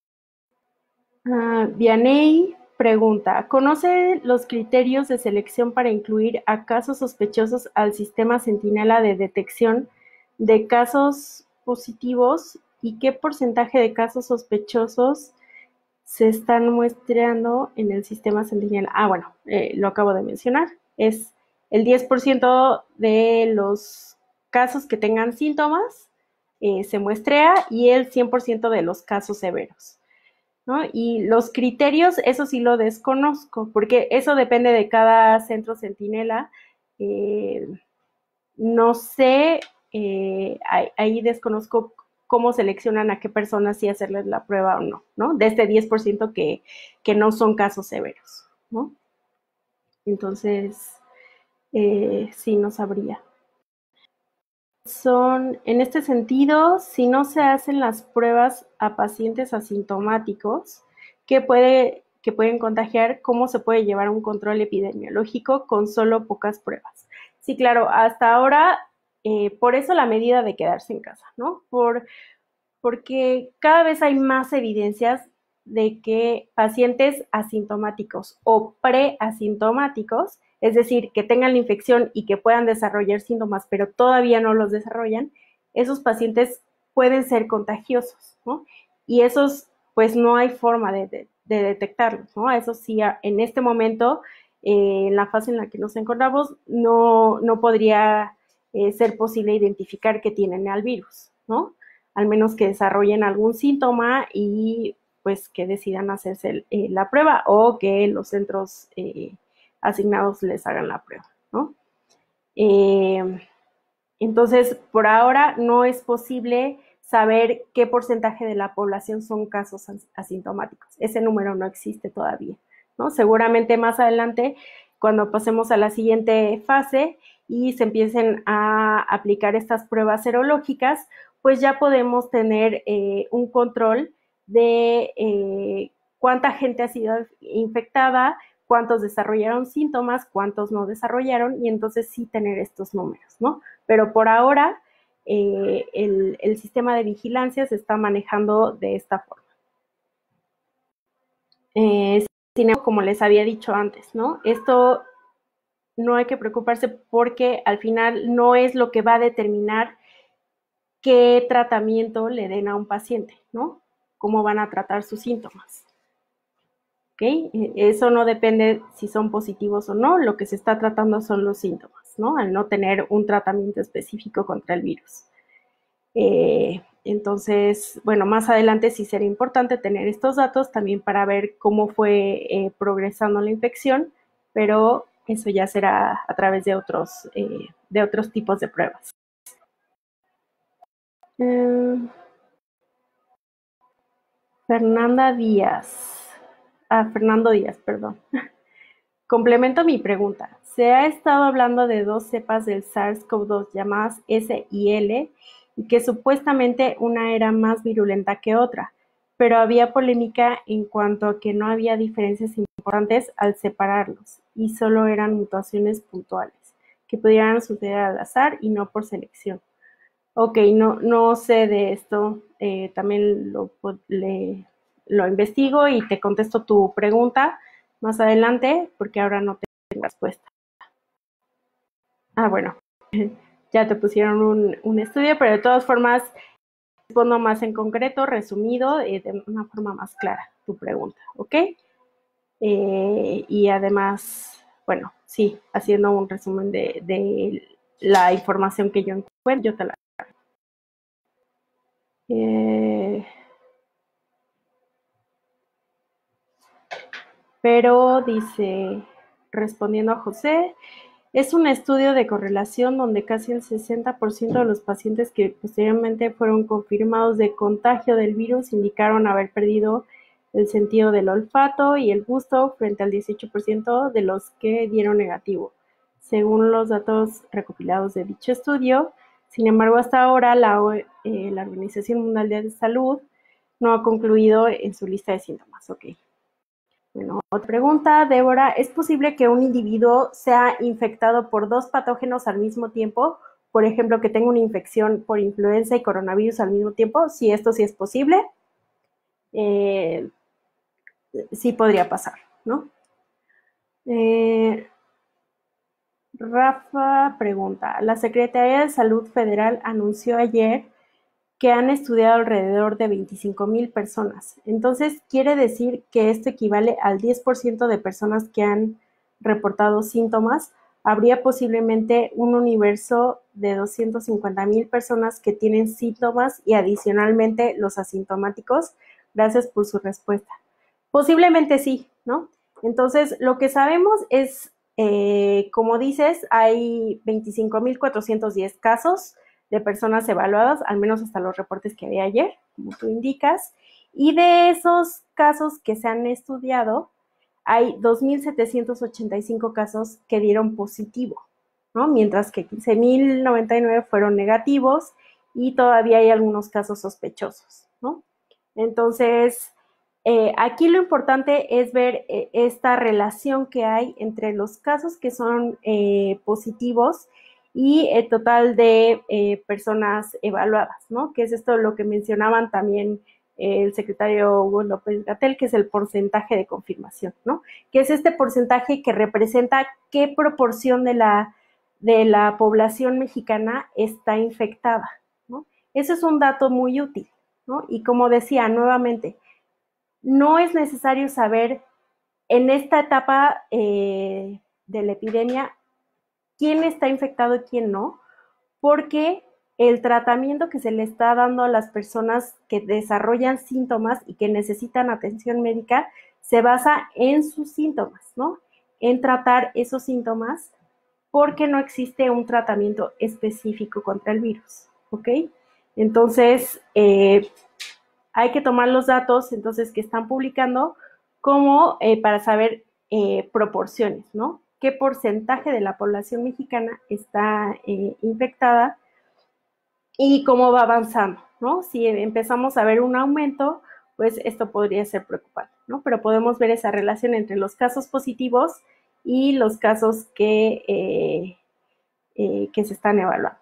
Vianey pregunta, ¿conoce los criterios de selección para incluir a casos sospechosos al sistema Centinela de detección de casos positivos y qué porcentaje de casos sospechosos se están muestreando en el sistema Centinela? Bueno, lo acabo de mencionar, es el 10% de los casos que tengan síntomas se muestrea y el 100% de los casos severos, ¿no? Y los criterios, eso sí lo desconozco, porque eso depende de cada centro Centinela. No sé, ahí desconozco cómo seleccionan a qué personas sí hacerles la prueba o no, ¿no? De este 10% que no son casos severos, ¿no? Entonces, sí, no sabría. En este sentido, si no se hacen las pruebas a pacientes asintomáticos que pueden contagiar, ¿cómo se puede llevar un control epidemiológico con solo pocas pruebas? Sí, claro, hasta ahora, por eso la medida de quedarse en casa, ¿no? Porque cada vez hay más evidencias de que pacientes asintomáticos o preasintomáticos, es decir, que tengan la infección y que puedan desarrollar síntomas, pero todavía no los desarrollan, esos pacientes pueden ser contagiosos, ¿no? Y esos, pues no hay forma de detectarlos, ¿no? Eso sí, en este momento, en la fase en la que nos encontramos, no podría ser posible identificar que tienen al virus, ¿no? Al menos que desarrollen algún síntoma y pues que decidan hacerse la prueba o que los centros asignados les hagan la prueba, ¿no? Entonces, por ahora no es posible saber qué porcentaje de la población son casos asintomáticos. Ese número no existe todavía, ¿no? Seguramente más adelante, cuando pasemos a la siguiente fase y se empiecen a aplicar estas pruebas serológicas, pues ya podemos tener un control de cuánta gente ha sido infectada, cuántos desarrollaron síntomas, cuántos no desarrollaron, y entonces sí tener estos números, ¿no? Pero por ahora el sistema de vigilancia se está manejando de esta forma. Sin embargo, como les había dicho antes, ¿no? Esto no hay que preocuparse porque al final no es lo que va a determinar qué tratamiento le den a un paciente, ¿no? Cómo van a tratar sus síntomas. ¿Ok? Eso no depende si son positivos o no, lo que se está tratando son los síntomas, ¿no? Al no tener un tratamiento específico contra el virus. Entonces, bueno, más adelante sí será importante tener estos datos también para ver cómo fue progresando la infección, pero eso ya será a través de otros tipos de pruebas. Fernando Díaz, perdón. Complemento mi pregunta. Se ha estado hablando de dos cepas del SARS-CoV-2 llamadas S y L y que supuestamente una era más virulenta que otra, pero había polémica en cuanto a que no había diferencias importantes al separarlos y solo eran mutaciones puntuales que pudieran suceder al azar y no por selección. Ok, no sé de esto, también lo investigo y te contesto tu pregunta más adelante, porque ahora no tengo respuesta. Bueno, ya te pusieron un estudio, pero de todas formas respondo más en concreto, resumido, de una forma más clara tu pregunta, ¿ok? Y además, bueno, sí, haciendo un resumen de la información que yo encuentro, yo te la pero dice, respondiendo a José, es un estudio de correlación donde casi el 60% de los pacientes que posteriormente fueron confirmados de contagio del virus indicaron haber perdido el sentido del olfato y el gusto frente al 18% de los que dieron negativo, según los datos recopilados de dicho estudio. Sin embargo, hasta ahora la Organización Mundial de Salud no ha concluido en su lista de síntomas. Ok. Bueno, otra pregunta, Débora, ¿es posible que un individuo sea infectado por dos patógenos al mismo tiempo? Por ejemplo, que tenga una infección por influenza y coronavirus al mismo tiempo. Si esto sí es posible, sí podría pasar, ¿no? Rafa pregunta, la Secretaría de Salud Federal anunció ayer que han estudiado alrededor de 25,000 personas. Entonces, quiere decir que esto equivale al 10% de personas que han reportado síntomas. Habría posiblemente un universo de 250,000 personas que tienen síntomas y adicionalmente los asintomáticos. Gracias por su respuesta. Posiblemente sí, ¿no? Entonces, lo que sabemos es, como dices, hay 25,410 casos de personas evaluadas, al menos hasta los reportes que había ayer, como tú indicas, y de esos casos que se han estudiado, hay 2,785 casos que dieron positivo, ¿no? Mientras que 15.099 fueron negativos y todavía hay algunos casos sospechosos, ¿no? Entonces, aquí lo importante es ver esta relación que hay entre los casos que son positivos y el total de personas evaluadas, ¿no? Que es esto lo que mencionaban también el secretario Hugo López-Gatell, que es el porcentaje de confirmación, ¿no? Que es este porcentaje que representa qué proporción de la población mexicana está infectada, ¿no? Eso es un dato muy útil, ¿no? Y como decía nuevamente, no es necesario saber en esta etapa de la epidemia quién está infectado y quién no, porque el tratamiento que se le está dando a las personas que desarrollan síntomas y que necesitan atención médica se basa en sus síntomas, ¿no? En tratar esos síntomas porque no existe un tratamiento específico contra el virus, ¿ok? Entonces, hay que tomar los datos entonces que están publicando como para saber proporciones, ¿no? ¿Qué porcentaje de la población mexicana está infectada y cómo va avanzando, ¿no? Si empezamos a ver un aumento, pues esto podría ser preocupante, ¿no? Pero podemos ver esa relación entre los casos positivos y los casos que se están evaluando.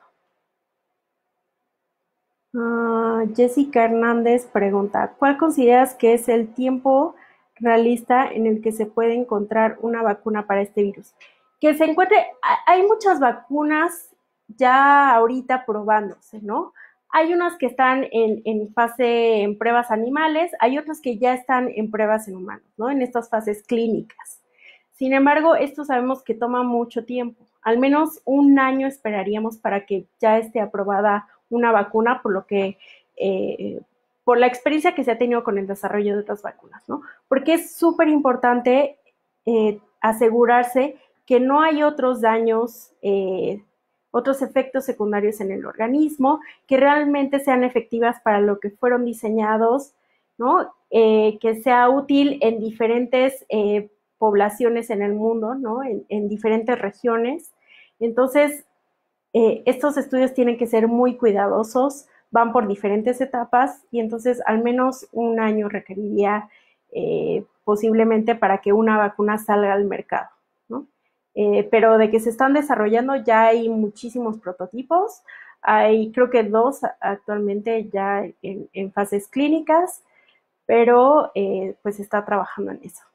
Jessica Hernández pregunta, ¿cuál consideras que es el tiempo realista en el que se puede encontrar una vacuna para este virus? Que se encuentre, hay muchas vacunas ya ahorita probándose, ¿no? Hay unas que están en fase, en pruebas animales, hay otras que ya están en pruebas en humanos, ¿no? En estas fases clínicas. Sin embargo, esto sabemos que toma mucho tiempo. Al menos un año esperaríamos para que ya esté aprobada una vacuna, por lo que, por la experiencia que se ha tenido con el desarrollo de otras vacunas, ¿no? Porque es súper importante asegurarse que no hay otros daños, otros efectos secundarios en el organismo, que realmente sean efectivas para lo que fueron diseñados, ¿no? Que sea útil en diferentes poblaciones en el mundo, ¿no? En diferentes regiones. Entonces, estos estudios tienen que ser muy cuidadosos, van por diferentes etapas y entonces al menos un año requeriría posiblemente para que una vacuna salga al mercado, ¿no? Pero de que se están desarrollando ya hay muchísimos prototipos, hay creo que 2 actualmente ya en fases clínicas, pero pues se está trabajando en eso.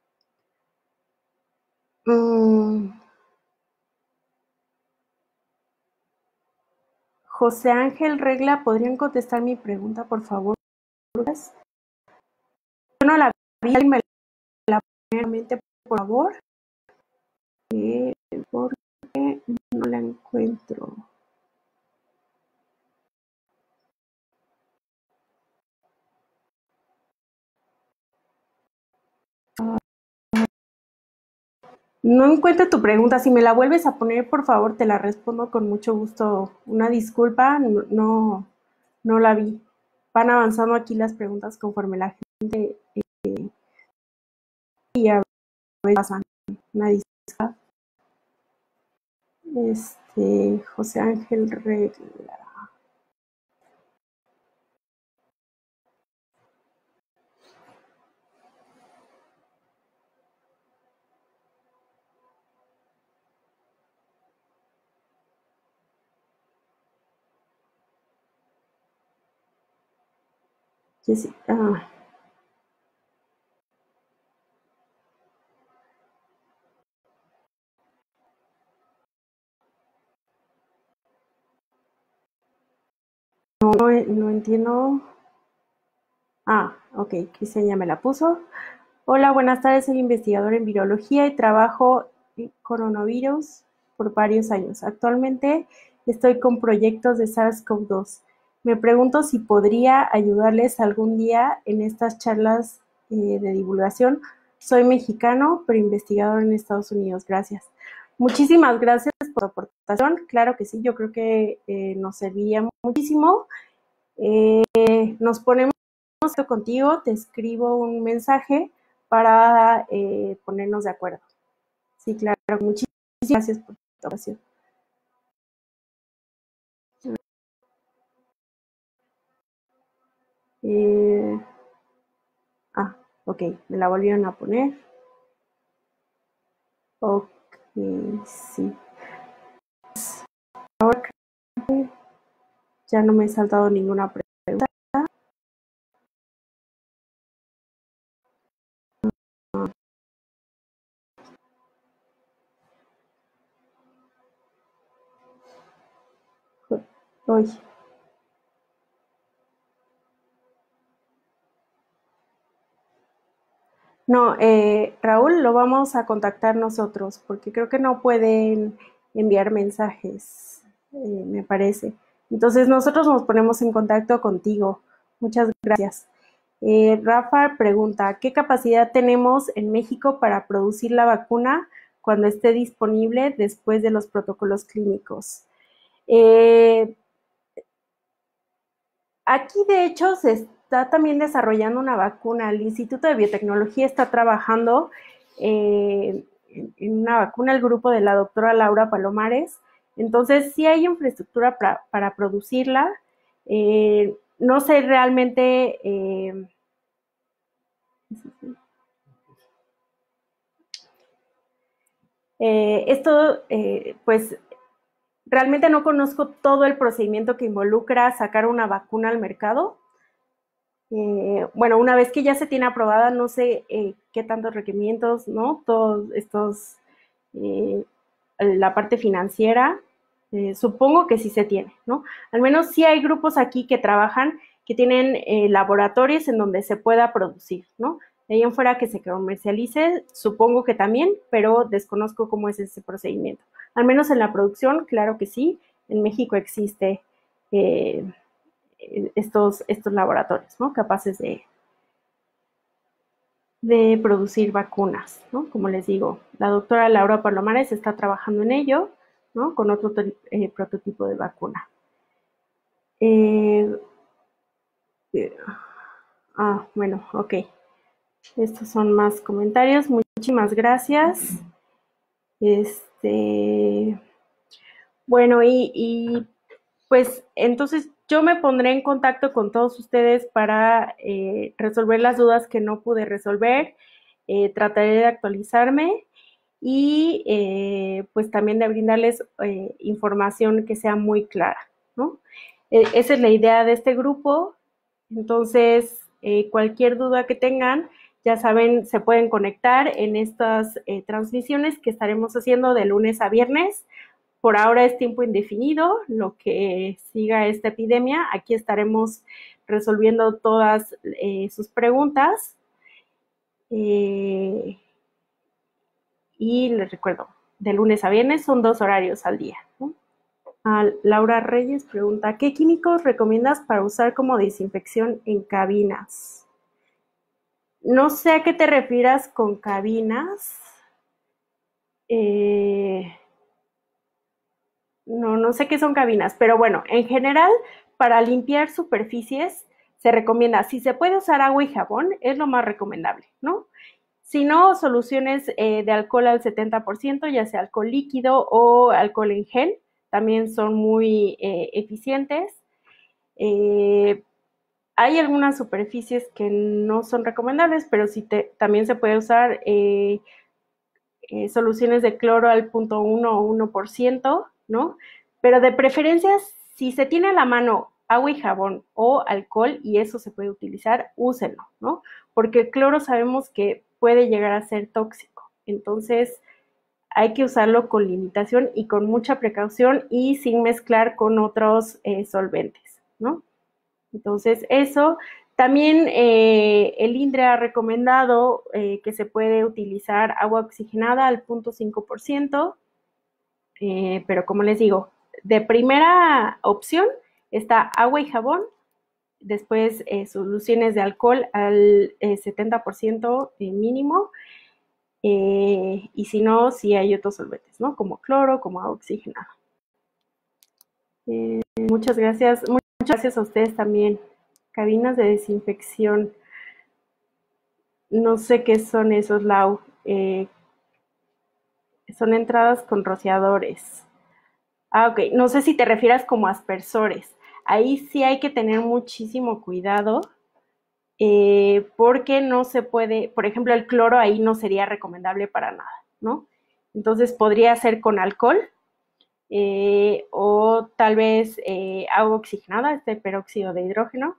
Mm, José Ángel Regla, ¿podrían contestar mi pregunta, por favor? Yo no la vi y me la nuevamente, por favor, porque no la encuentro. No encuentro tu pregunta. Si me la vuelves a poner, por favor, te la respondo con mucho gusto. Una disculpa, no la vi. Van avanzando aquí las preguntas conforme la gente y a veces pasan. Una disculpa. José Ángel Regla. Jessica. No entiendo. Ok, Cristian ya me la puso. Hola, buenas tardes, soy investigador en virología y trabajo en coronavirus por varios años. Actualmente estoy con proyectos de SARS-CoV-2. Me pregunto si podría ayudarles algún día en estas charlas de divulgación. Soy mexicano, pero investigador en Estados Unidos. Gracias. Muchísimas gracias por tu aportación. Claro que sí, yo creo que nos serviría muchísimo. Nos ponemos contigo, te escribo un mensaje para ponernos de acuerdo. Sí, claro, muchísimas gracias por tu oración. Eh, ok, me la volvieron a poner. Ok, sí. Ahora ya no me he saltado ninguna pregunta. Hoy. No, Raúl, lo vamos a contactar nosotros porque creo que no pueden enviar mensajes, me parece. Entonces nosotros nos ponemos en contacto contigo. Muchas gracias. Rafa pregunta, ¿qué capacidad tenemos en México para producir la vacuna cuando esté disponible después de los protocolos clínicos? Aquí, de hecho, se está también desarrollando una vacuna. El Instituto de Biotecnología está trabajando en una vacuna, el grupo de la doctora Laura Palomares. Entonces, sí hay infraestructura para producirla. No sé realmente. Esto, pues, realmente no conozco todo el procedimiento que involucra sacar una vacuna al mercado. Bueno, una vez que ya se tiene aprobada, no sé qué tantos requerimientos, ¿no? Todos estos, la parte financiera, supongo que sí se tiene, ¿no? Al menos sí hay grupos aquí que trabajan, que tienen laboratorios en donde se pueda producir, ¿no? De ahí en fuera que se comercialice, supongo que también, pero desconozco cómo es ese procedimiento. Al menos en la producción, claro que sí, en México existe estos laboratorios, ¿no? Capaces de producir vacunas, ¿no? Como les digo, la doctora Laura Palomares está trabajando en ello, ¿no? Con otro prototipo de vacuna. Bueno, ok. Estos son más comentarios. Muchísimas gracias. Bueno, pues entonces yo me pondré en contacto con todos ustedes para resolver las dudas que no pude resolver. Trataré de actualizarme y pues también de brindarles información que sea muy clara, ¿no? Esa es la idea de este grupo. Entonces, cualquier duda que tengan, ya saben, se pueden conectar en estas transmisiones que estaremos haciendo de lunes a viernes. Por ahora es tiempo indefinido, lo que siga esta epidemia. Aquí estaremos resolviendo todas sus preguntas. Y les recuerdo, de lunes a viernes son 2 horarios al día, ¿no? Laura Reyes pregunta, ¿qué químicos recomiendas para usar como desinfección en cabinas? No sé a qué te refieras con cabinas. No sé qué son cabinas, pero bueno, en general, para limpiar superficies se recomienda, si se puede usar agua y jabón, es lo más recomendable, ¿no? Si no, soluciones de alcohol al 70%, ya sea alcohol líquido o alcohol en gel, también son muy eficientes. Hay algunas superficies que no son recomendables, pero sí también se puede usar soluciones de cloro al 0.1 o 1%, ¿no? Pero de preferencia, si se tiene a la mano agua y jabón o alcohol y eso se puede utilizar, úsenlo, ¿no? Porque el cloro sabemos que puede llegar a ser tóxico. Entonces, hay que usarlo con limitación y con mucha precaución y sin mezclar con otros solventes, ¿no? Entonces, eso. También el INDRE ha recomendado que se puede utilizar agua oxigenada al 0.5%, pero como les digo, de primera opción está agua y jabón, después soluciones de alcohol al 70% mínimo, y si no, sí hay otros solventes, ¿no? Como cloro, como agua oxigenada. Muchas gracias a ustedes también. Cabinas de desinfección. No sé qué son esos, Lau. Son entradas con rociadores. Ok. No sé si te refieras como aspersores. Ahí sí hay que tener muchísimo cuidado porque no se puede, por ejemplo, el cloro ahí no sería recomendable para nada, ¿no? Entonces podría ser con alcohol o tal vez agua oxigenada, este peróxido de hidrógeno,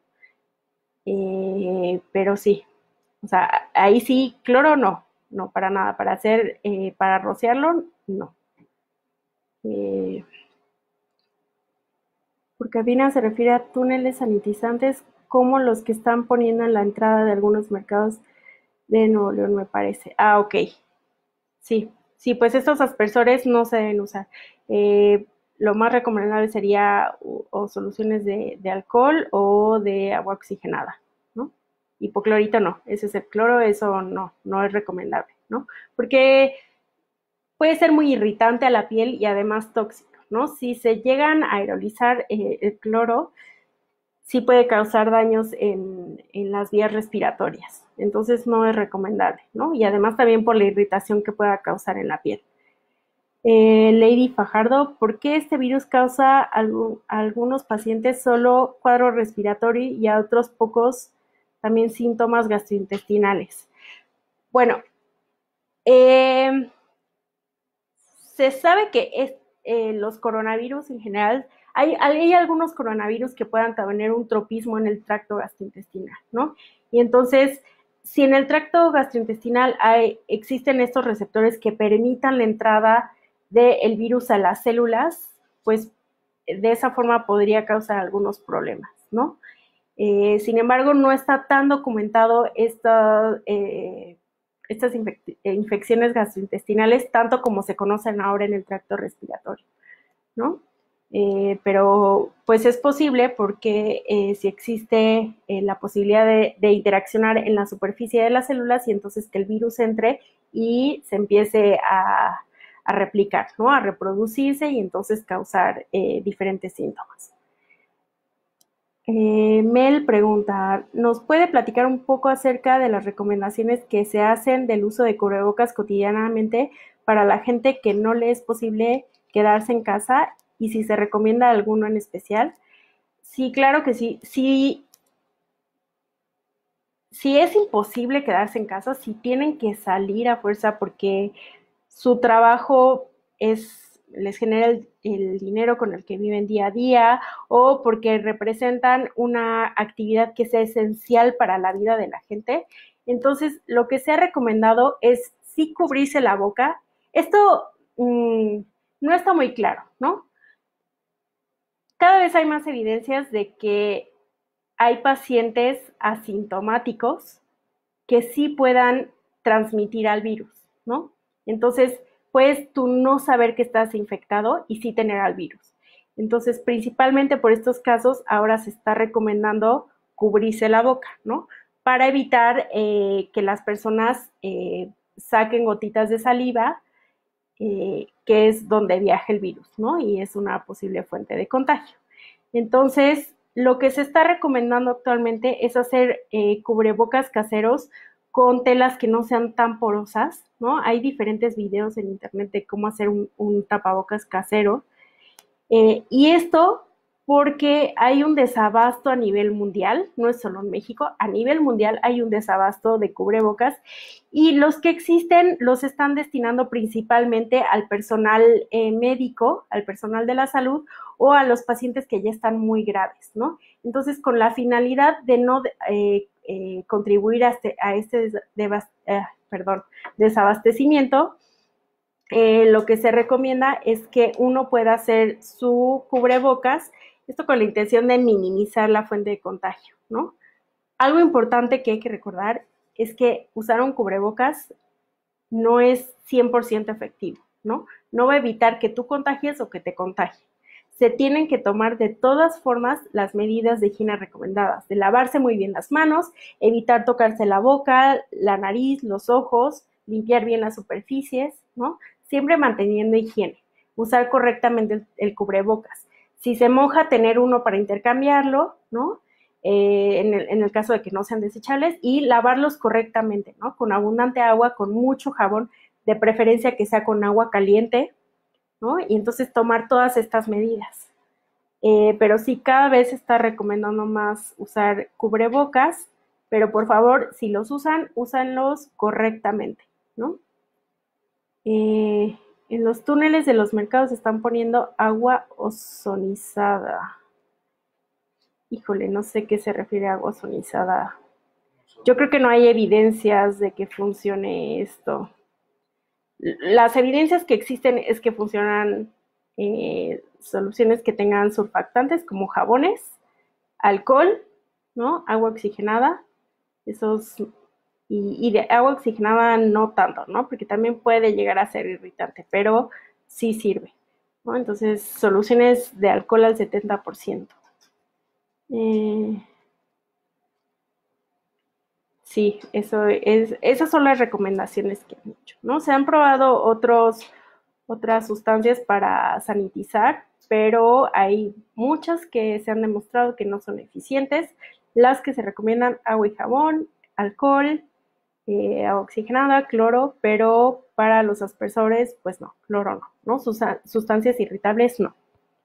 pero sí, o sea, ahí sí, cloro no, no para nada, para hacer, para rociarlo, no. Eh, por cabina se refiere a túneles sanitizantes como los que están poniendo en la entrada de algunos mercados de Nuevo León, me parece. Ah, ok. Sí, sí, pues estos aspersores no se deben usar. Eh, lo más recomendable sería o soluciones de alcohol o de agua oxigenada, ¿no? Hipoclorito no, ese es el cloro, eso no, no es recomendable, ¿no? Porque puede ser muy irritante a la piel y además tóxico, ¿no? Si se llegan a aerolizar el cloro, sí puede causar daños en las vías respiratorias. Entonces no es recomendable, ¿no? Y además también por la irritación que pueda causar en la piel. Lady Fajardo, ¿por qué este virus causa a algunos pacientes solo cuadro respiratorio y a otros pocos también síntomas gastrointestinales? Bueno, eh, se sabe que los coronavirus en general, hay algunos coronavirus que puedan tener un tropismo en el tracto gastrointestinal, ¿no? Y entonces, si en el tracto gastrointestinal existen estos receptores que permitan la entrada del virus a las células, pues de esa forma podría causar algunos problemas, ¿no? Sin embargo, no está tan documentado estas infecciones gastrointestinales tanto como se conocen ahora en el tracto respiratorio, ¿no? Pero pues es posible porque si existe la posibilidad de interaccionar en la superficie de las células y entonces que el virus entre y se empiece a replicar, ¿no? A reproducirse y entonces causar diferentes síntomas. Mel pregunta, ¿nos puede platicar un poco acerca de las recomendaciones que se hacen del uso de cubrebocas cotidianamente para la gente que no le es posible quedarse en casa y si se recomienda alguno en especial? Sí, claro que sí. Si es imposible quedarse en casa, si tienen que salir a fuerza porque su trabajo les genera el dinero con el que viven día a día o porque representan una actividad que sea esencial para la vida de la gente. Entonces, lo que se ha recomendado es sí cubrirse la boca. Esto no está muy claro, ¿no? Cada vez hay más evidencias de que hay pacientes asintomáticos que sí puedan transmitir al virus, ¿no? Entonces, puedes tú no saber que estás infectado y sí tener al virus. Entonces, principalmente por estos casos, ahora se está recomendando cubrirse la boca, ¿no? Para evitar que las personas saquen gotitas de saliva, que es donde viaja el virus, ¿no? Y es una posible fuente de contagio. Entonces, lo que se está recomendando actualmente es hacer cubrebocas caseros con telas que no sean tan porosas, ¿no? Hay diferentes videos en internet de cómo hacer un tapabocas casero. Y esto porque hay un desabasto a nivel mundial, no es solo en México, a nivel mundial hay un desabasto de cubrebocas y los que existen los están destinando principalmente al personal médico, al personal de la salud o a los pacientes que ya están muy graves, ¿no? Entonces, con la finalidad de no contribuir a este desabastecimiento, lo que se recomienda es que uno pueda hacer su cubrebocas, esto con la intención de minimizar la fuente de contagio, ¿no? Algo importante que hay que recordar es que usar un cubrebocas no es 100% efectivo, ¿no? No va a evitar que tú contagies o que te contagie. Se tienen que tomar de todas formas las medidas de higiene recomendadas, de lavarse muy bien las manos, evitar tocarse la boca, la nariz, los ojos, limpiar bien las superficies, ¿no? Siempre manteniendo higiene, usar correctamente el cubrebocas. Si se moja, tener uno para intercambiarlo, ¿no? En el caso de que no sean desechables, y lavarlos correctamente, ¿no? Con abundante agua, con mucho jabón, de preferencia que sea con agua caliente, ¿no? Y entonces tomar todas estas medidas. Pero sí, cada vez se está recomendando más usar cubrebocas pero por favor, si los usan, úsanlos correctamente, ¿no? En los túneles de los mercados están poniendo agua ozonizada. Híjole, no sé qué se refiere a agua ozonizada. Yo creo que no hay evidencias de que funcione esto. Las evidencias que existen es que funcionan soluciones que tengan surfactantes como jabones, alcohol, ¿no? Agua oxigenada, esos y de agua oxigenada no tanto, ¿no? Porque también puede llegar a ser irritante, pero sí sirve, ¿no? Entonces, soluciones de alcohol al 70%. Sí, esas son las recomendaciones que han hecho, ¿no? Se han probado otras sustancias para sanitizar, pero hay muchas que se han demostrado que no son eficientes. Las que se recomiendan: agua y jabón, alcohol, agua oxigenada, cloro, pero para los aspersores, pues no, cloro no, ¿no? Sustancias irritables no.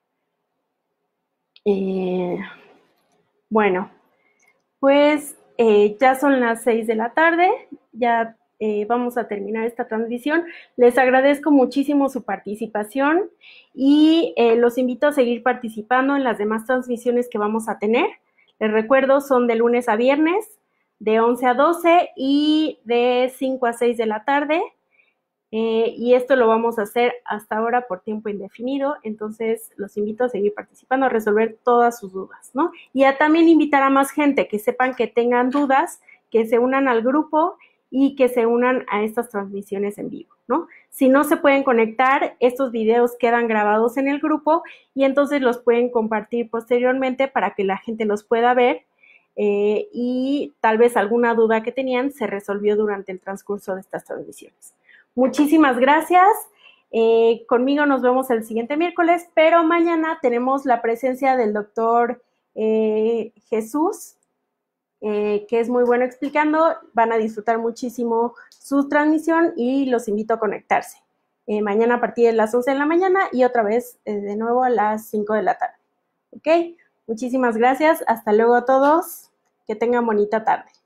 Bueno, pues ya son las 6 de la tarde, ya vamos a terminar esta transmisión. Les agradezco muchísimo su participación y los invito a seguir participando en las demás transmisiones que vamos a tener. Les recuerdo, son de lunes a viernes, de 11 a 12 y de 5 a 6 de la tarde. Y esto lo vamos a hacer hasta ahora por tiempo indefinido, entonces los invito a seguir participando, a resolver todas sus dudas, ¿no? Y a también invitar a más gente que sepan que tengan dudas, que se unan al grupo y que se unan a estas transmisiones en vivo, ¿no? Si no se pueden conectar, estos videos quedan grabados en el grupo y entonces los pueden compartir posteriormente para que la gente los pueda ver y tal vez alguna duda que tenían se resolvió durante el transcurso de estas transmisiones. Muchísimas gracias. Conmigo nos vemos el siguiente miércoles, pero mañana tenemos la presencia del doctor Jesús, que es muy bueno explicando. Van a disfrutar muchísimo su transmisión y los invito a conectarse. Mañana a partir de las 11 de la mañana y otra vez de nuevo a las 5 de la tarde. ¿Ok? Muchísimas gracias. Hasta luego a todos. Que tengan bonita tarde.